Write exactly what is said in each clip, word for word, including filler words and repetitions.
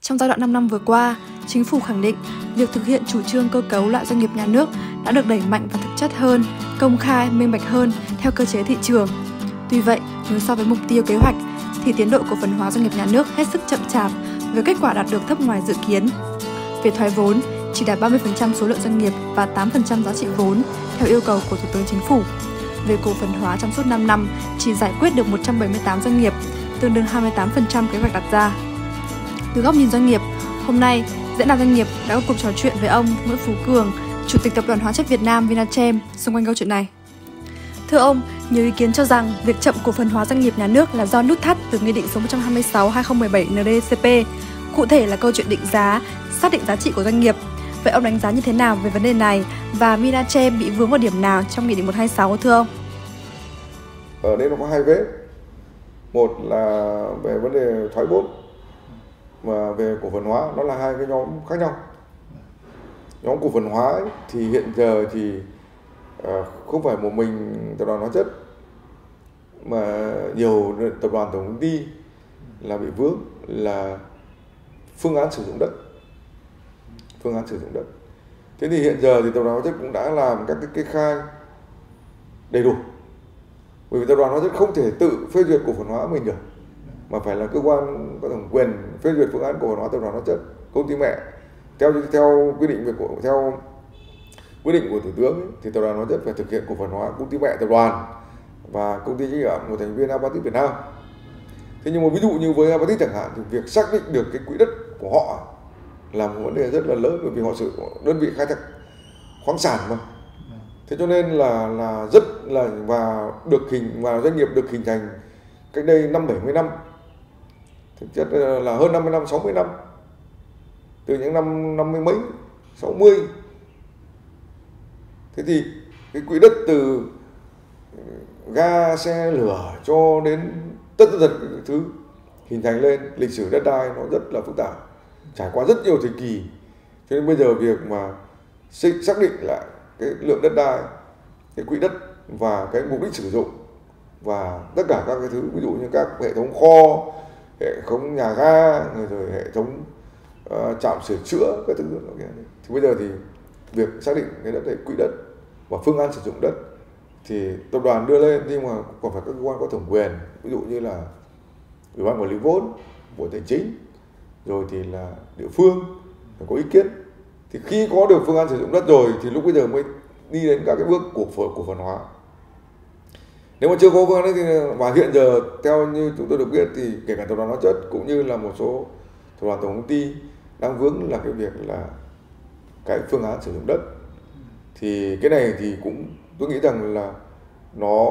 Trong giai đoạn năm năm vừa qua, Chính phủ khẳng định việc thực hiện chủ trương cơ cấu lại doanh nghiệp nhà nước đã được đẩy mạnh và thực chất hơn, công khai, minh bạch hơn theo cơ chế thị trường. Tuy vậy, nếu so với mục tiêu kế hoạch, thì tiến độ cổ phần hóa doanh nghiệp nhà nước hết sức chậm chạp, với kết quả đạt được thấp ngoài dự kiến. Về thoái vốn, chỉ đạt ba mươi phần trăm số lượng doanh nghiệp và tám phần trăm giá trị vốn theo yêu cầu của Thủ tướng Chính phủ. Về cổ phần hóa trong suốt năm năm, chỉ giải quyết được một trăm bảy mươi tám doanh nghiệp, tương đương hai mươi tám phần trăm kế hoạch đặt ra. Từ góc nhìn doanh nghiệp, hôm nay, Diễn đàn Doanh nghiệp đã có cuộc trò chuyện với ông Nguyễn Phú Cường, Chủ tịch Tập đoàn Hóa chất Việt Nam Vinachem xung quanh câu chuyện này. Thưa ông, nhiều ý kiến cho rằng việc chậm cổ phần hóa doanh nghiệp nhà nước là do nút thắt từ Nghị định số một trăm hai mươi sáu trên hai nghìn không trăm mười bảy N D C P, cụ thể là câu chuyện định giá, xác định giá trị của doanh nghiệp. Vậy ông đánh giá như thế nào về vấn đề này và Vinachem bị vướng vào điểm nào trong Nghị định một trăm hai mươi sáu thưa ông? Ở đây nó có hai vế. Một là về vấn đề thoái vốn và về cổ phần hóa, nó là hai cái nhóm khác nhau. Nhóm cổ phần hóa ấy, thì hiện giờ thì uh, không phải một mình tập đoàn Hóa chất mà nhiều tập đoàn tổng công ty là bị vướng là phương án sử dụng đất. Phương án sử dụng đất. Thế thì hiện giờ thì tập đoàn Hóa chất cũng đã làm các cái kê khai đầy đủ. Bởi vì tập đoàn Hóa chất không thể tự phê duyệt cổ phần hóa mình được, mà phải là cơ quan có thẩm quyền phê duyệt phương án cổ phần hóa tập đoàn Hóa chất, công ty mẹ. Theo theo quy định về của theo quy định của Thủ tướng ấy, thì tập đoàn Hóa chất phải thực hiện cổ phần hóa công ty mẹ tập đoàn và công ty trách nhiệm một thành viên Apatit Việt Nam. Thế nhưng mà ví dụ như với Apatit chẳng hạn thì việc xác định được cái quỹ đất của họ là một vấn đề rất là lớn, bởi vì họ sử đơn vị khai thác khoáng sản mà. Thế cho nên là là rất là và được hình và doanh nghiệp được hình thành cách đây năm bảy mươi năm, thực chất là hơn năm mươi năm, sáu mươi năm, từ những năm năm mươi mấy, sáu mươi. Thế thì cái quỹ đất từ ga, xe, lửa cho đến tất tật những thứ hình thành lên, lịch sử đất đai nó rất là phức tạp, trải qua rất nhiều thời kỳ. Cho nên bây giờ việc mà xác định lại cái lượng đất đai, cái quỹ đất và cái mục đích sử dụng và tất cả các cái thứ, ví dụ như các hệ thống kho, hệ thống nhà ga, rồi hệ thống uh, trạm sửa chữa các thứ đó. Thì bây giờ thì việc xác định cái đất này, quỹ đất và phương án sử dụng đất thì tập đoàn đưa lên, nhưng mà còn phải các cơ quan có thẩm quyền, ví dụ như là Ủy ban quản lý vốn, Bộ Tài chính, rồi thì là địa phương phải có ý kiến. Thì khi có được phương án sử dụng đất rồi thì lúc bây giờ mới đi đến các cái bước cổ phần cổ phần hóa. Nếu mà chưa có phương án thì và hiện giờ theo như chúng tôi được biết thì kể cả tập đoàn Hóa chất cũng như là một số tập đoàn tổng công ty đang vướng là cái việc là cái phương án sử dụng đất. Thì cái này thì cũng tôi nghĩ rằng là nó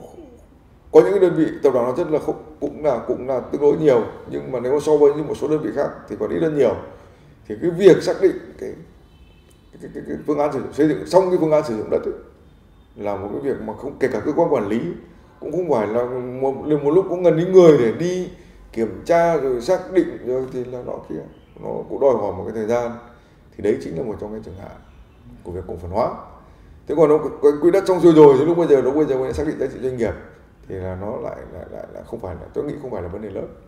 có những cái đơn vị tập đoàn Hóa chất là không, cũng là cũng là tương đối nhiều, nhưng mà nếu mà so với những một số đơn vị khác thì còn ít hơn nhiều. Thì cái việc xác định cái cái, cái, cái phương án sử dụng xây dựng xong cái phương án sử dụng đất ấy, là một cái việc mà không, kể cả cơ quan quản lý cũng không phải là một, một lúc cũng gần đến người để đi kiểm tra rồi xác định rồi thì là nó kia, nó cũng đòi hỏi một cái thời gian. Thì đấy chính là một trong cái trường hạn của việc cổ phần hóa. Thế còn nó cái quỹ đất xong rồi rồi thì lúc bây giờ lúc bây giờ mới xác định giá trị doanh nghiệp thì là nó lại lại lại là không phải là, tôi nghĩ không phải là vấn đề lớn.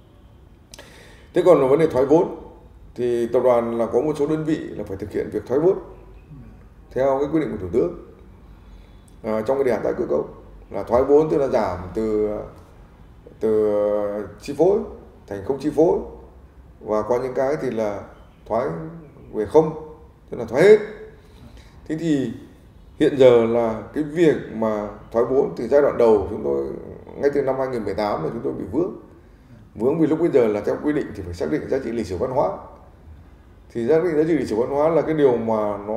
Thế còn là vấn đề thoái vốn thì tập đoàn là có một số đơn vị là phải thực hiện việc thoái vốn theo cái quy định của Thủ tướng à, trong cái đề án tái cơ cấu, là thoái vốn tức là giảm từ từ chi phối thành không chi phối, và có những cái thì là thoái về không, tức là thoái hết. Thế thì hiện giờ là cái việc mà thoái vốn từ giai đoạn đầu chúng tôi ngay từ năm hai nghìn không trăm mười tám là chúng tôi bị vướng vướng vì lúc bây giờ là theo quy định thì phải xác định giá trị lịch sử văn hóa. Thì xác định giá trị lịch sử văn hóa là cái điều mà nó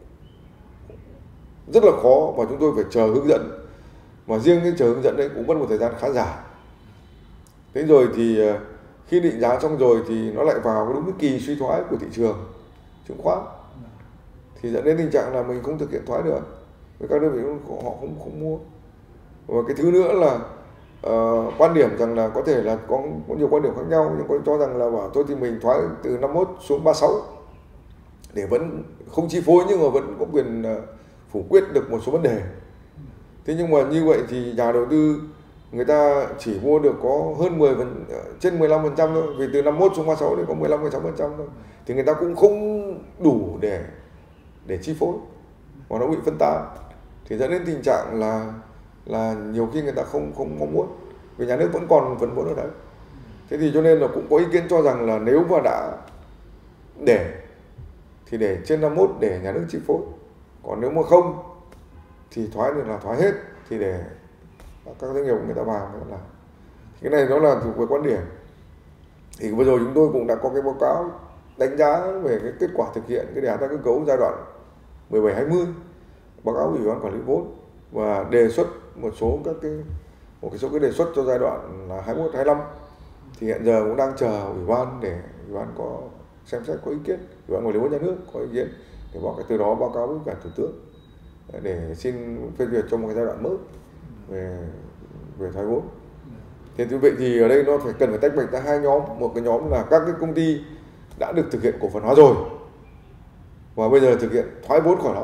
rất là khó và chúng tôi phải chờ hướng dẫn, mà riêng cái chờ hướng dẫn đấy cũng mất một thời gian khá dài. Thế rồi thì khi định giá xong rồi thì nó lại vào đúng cái kỳ suy thoái của thị trường chứng khoán, thì dẫn đến tình trạng là mình không thực hiện thoái nữa, với các đơn vị họ không không mua. Và cái thứ nữa là uh, quan điểm rằng là có thể là có, có nhiều quan điểm khác nhau, nhưng có cho rằng là bảo thôi thì mình thoái từ năm mươi mốt xuống ba mươi sáu để vẫn không chi phối nhưng mà vẫn có quyền uh, phủ quyết được một số vấn đề. Thế nhưng mà như vậy thì nhà đầu tư người ta chỉ mua được có hơn mười phần, trên mười lăm phần trăm thôi, vì từ năm mươi mốt xuống ba mươi sáu thì có mười lăm mười sáu phần trăm thôi, thì người ta cũng không đủ để để chi phối, và nó bị phân tán, thì dẫn đến tình trạng là là nhiều khi người ta không không mong muốn, vì nhà nước vẫn còn phần vốn ở đấy. Thế thì cho nên là cũng có ý kiến cho rằng là nếu mà đã để thì để trên năm mươi mốt để nhà nước chi phối, còn nếu mà không thì thoái thì là thoái hết, thì để các doanh nghiệp của người ta vào người ta làm. Cái này nó là thuộc về quan điểm. Thì vừa rồi chúng tôi cũng đã có cái báo cáo đánh giá về cái kết quả thực hiện cái đề án tái cơ cấu giai đoạn mười bảy hai mươi, báo cáo ủy ban quản lý vốn, và đề xuất một số các cái một cái số cái đề xuất cho giai đoạn là hai mươi mốt hai mươi lăm. Thì hiện giờ cũng đang chờ ủy ban để ủy ban có xem xét có ý kiến, ủy ban quản lý vốn nhà nước có ý kiến để báo cái từ đó báo cáo với cả thủ tướng để xin phê duyệt cho một cái giai đoạn mới về về thoái vốn. Thế như vậy thì ở đây nó phải cần phải tách bạch ra hai nhóm, một cái nhóm là các cái công ty đã được thực hiện cổ phần hóa rồi và bây giờ thực hiện thoái vốn khỏi họ.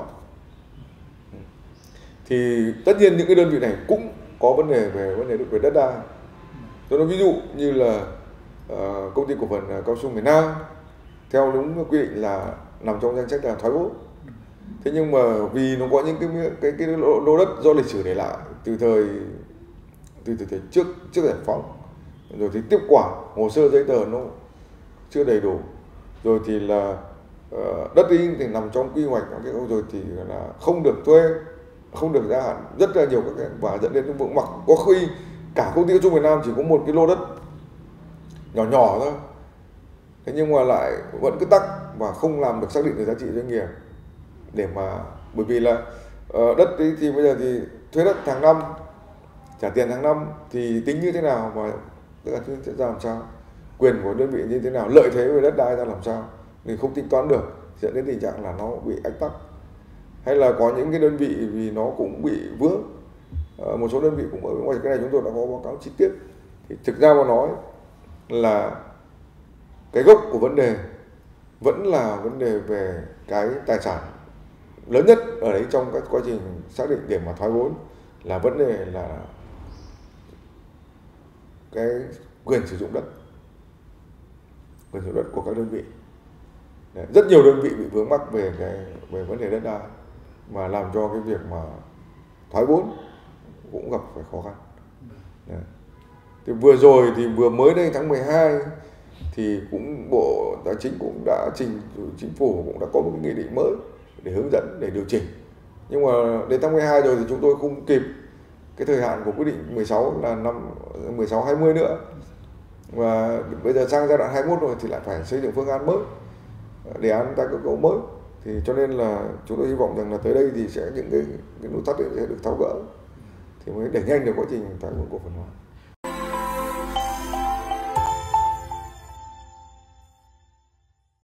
Thì tất nhiên những cái đơn vị này cũng có vấn đề về vấn đề về đất đai. Tôi nói ví dụ như là uh, công ty cổ phần cao su miền Nam theo đúng quy định là nằm trong danh sách là thoái vốn. Thế nhưng mà vì nó có những cái cái cái lô đất do lịch sử để lại từ thời từ từ thời trước trước giải phóng, rồi thì tiếp quản hồ sơ giấy tờ nó chưa đầy đủ, rồi thì là uh, đất đi thì nằm trong quy hoạch, rồi thì là không được thuê, không được gia hạn, rất là nhiều các cái, và dẫn đến cái vướng mắc. Có khi cả công ty cao su miền Nam chỉ có một cái lô đất nhỏ nhỏ thôi, thế nhưng mà lại vẫn cứ tắc và không làm được xác định được giá trị doanh nghiệp để mà, bởi vì là uh, đất ấy thì bây giờ thì thuê đất hàng năm, trả tiền hàng năm thì tính như thế nào, mà tức là sẽ ra làm sao, quyền của đơn vị như thế nào, lợi thế về đất đai ra làm sao thì không tính toán được, dẫn đến tình trạng là nó bị ách tắc. Hay là có những cái đơn vị vì nó cũng bị vướng, à, một số đơn vị cũng ở ngoài, cái này chúng tôi đã có báo cáo chi tiết. Thì thực ra mà nói là cái gốc của vấn đề vẫn là vấn đề về cái tài sản lớn nhất ở đấy trong các quá trình xác định để mà thoái vốn là vấn đề là cái quyền sử dụng đất, quyền sử dụng đất của các đơn vị. Đấy, rất nhiều đơn vị bị vướng mắc về cái về vấn đề đất đai mà làm cho cái việc mà thoái vốn cũng gặp phải khó khăn. Đấy. Thì vừa rồi thì vừa mới đây tháng mười hai thì cũng Bộ Tài chính cũng đã trình Chính phủ cũng đã có một cái nghị định mới để hướng dẫn, để điều chỉnh. Nhưng mà đến tháng mười hai rồi thì chúng tôi không kịp cái thời hạn của quyết định mười sáu là năm mười sáu hai mươi nữa. Và bây giờ sang giai đoạn hai mươi mốt rồi thì lại phải xây dựng phương án mới, đề án tái cơ cấu mới. Thì cho nên là chúng tôi hy vọng rằng là tới đây thì sẽ những cái, cái nút thắt sẽ được tháo gỡ thì mới đẩy nhanh được quá trình thoái vốn cổ phần hóa.